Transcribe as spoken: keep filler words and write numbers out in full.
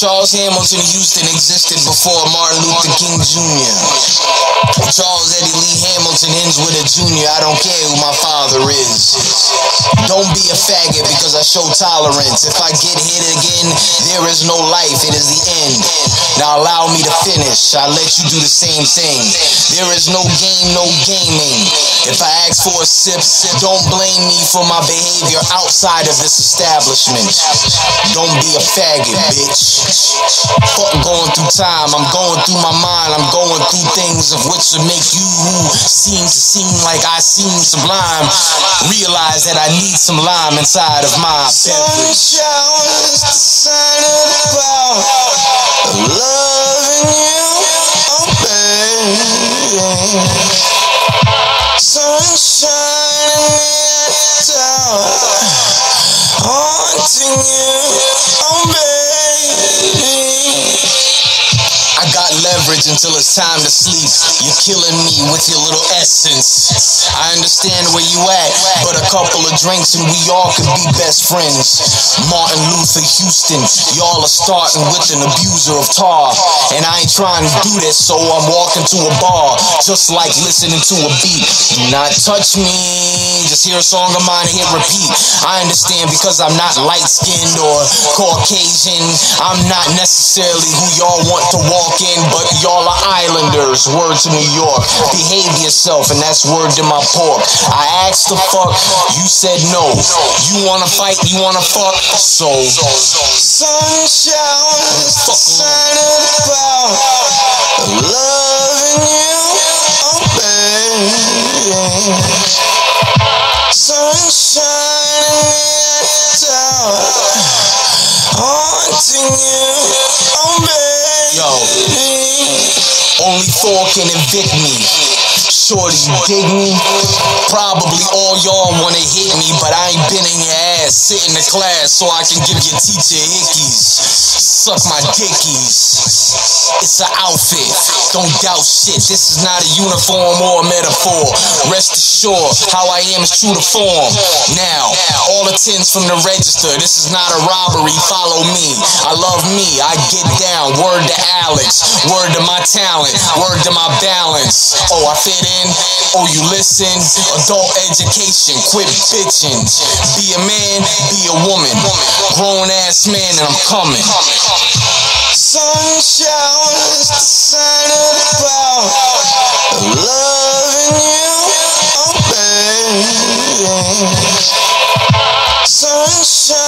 Charles Hamilton Houston existed before Martin Luther King Junior Charles Eddie Lee Hamilton ends with a junior. I don't care who my father is. Don't be a faggot because I show tolerance. If I get hit again, there is no life. It is the end. Now allow me to finish. I let you do the same thing. There is no game, no gaming. If I ask for a sip, don't blame me for my behavior outside of this establishment. Don't be a faggot, bitch. Fuck going through time. I'm going through my mind. I'm going through things of which would make you who seem to seem like I seem sublime realize that I need some lime inside of my beverage. Sunshine is the sign of the power of loving you, oh baby. Sunshine in the tower, haunting you, oh baby. I got leverage until it's time to sleep. You're killing me with your little essence. I understand where you at, but a couple of drinks and we all could be best friends. Martin Luther Houston, y'all are starting with an abuser of tar. And I ain't trying to do this, so I'm walking to a bar, just like listening to a beat. Do not touch me, just hear a song of mine and hit repeat. I understand because I'm not light-skinned or Caucasian. I'm not necessarily who y'all want to walk in, but y'all are islanders. Word to New York. Behave yourself, and that's word to my pork. I asked the fuck, you said no. You wanna fight, you wanna fuck, so sunshine is the sign of the power of loving you, oh baby. Sunshine in the tower, haunting you, oh baby. Yo, only Thor can evict me. Shorty, you dig me? Probably all y'all wanna hit me, but I ain't been in your ass. Sit in the class so I can give your teacher hickeys. Suck my dickies. It's an outfit, don't doubt shit. This is not a uniform or a metaphor. Rest assured, how I am is true to form. Now, all the tens from the register. This is not a robbery, follow me. I love me, I get down. Word to Alex, word to my talent, word to my balance. Oh, I fit in, oh, you listen. Adult education, quit bitching. Be a man, be a woman. Grown ass man and I'm coming. Sunshine is the sign of the power of loving you, oh baby. Sunshine